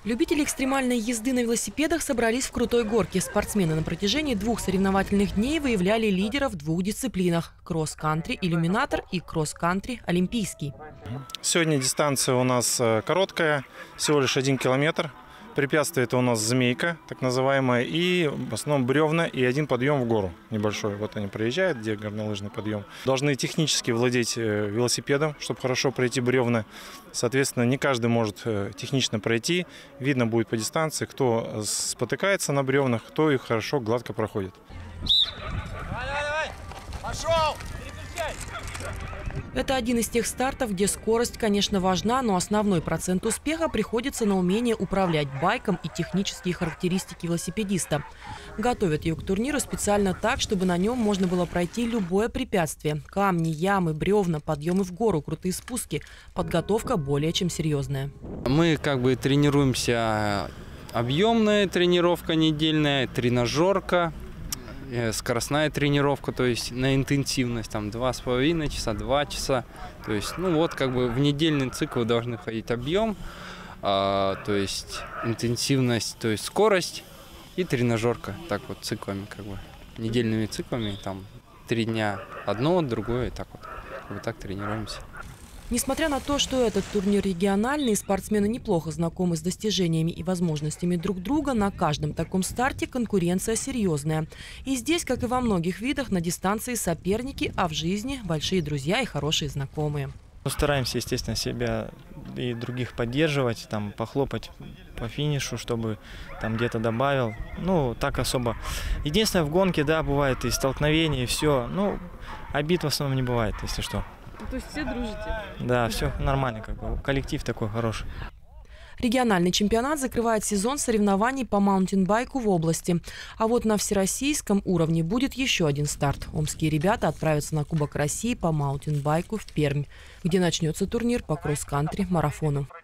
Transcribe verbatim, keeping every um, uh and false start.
Любители экстремальной езды на велосипедах собрались в крутой горке. Спортсмены на протяжении двух соревновательных дней выявляли лидеров в двух дисциплинах – кросс-кантри «Иллюминатор» и кросс-кантри «Олимпийский». Сегодня дистанция у нас короткая, всего лишь один километр. Препятствие это у нас змейка, так называемая, и в основном бревна и один подъем в гору небольшой. Вот они проезжают, где горнолыжный подъем. Должны технически владеть велосипедом, чтобы хорошо пройти бревна. Соответственно, не каждый может технично пройти. Видно будет по дистанции, кто спотыкается на бревнах, кто их хорошо, гладко проходит. Пошел! Это один из тех стартов, где скорость, конечно, важна, но основной процент успеха приходится на умение управлять байком и технические характеристики велосипедиста. Готовят ее к турниру специально так, чтобы на нем можно было пройти любое препятствие. Камни, ямы, бревна, подъемы в гору, крутые спуски. Подготовка более чем серьезная. Мы как бы тренируемся, объемная тренировка недельная, тренажерка. Скоростная тренировка, то есть на интенсивность, там два с половиной часа, два часа. То есть, ну вот как бы в недельный цикл должны ходить объем, а, то есть интенсивность, то есть скорость и тренажерка. Так вот циклами, как бы недельными циклами, там три дня одно, другое, и так вот, как бы так тренируемся. Несмотря на то, что этот турнир региональный, спортсмены неплохо знакомы с достижениями и возможностями друг друга, на каждом таком старте конкуренция серьезная. И здесь, как и во многих видах, на дистанции соперники, а в жизни большие друзья и хорошие знакомые. Стараемся, естественно, себя и других поддерживать, там, похлопать по финишу, чтобы там где-то добавил. Ну, так особо. Единственное, в гонке, да, бывает и столкновения, и все. Ну, обид в основном не бывает, если что. То есть все дружите? Да, все нормально, как бы коллектив такой хороший. Региональный чемпионат закрывает сезон соревнований по маунтинбайку в области. А вот на всероссийском уровне будет еще один старт. Омские ребята отправятся на Кубок России по маунтинбайку в Пермь, где начнется турнир по кросс-кантри марафону.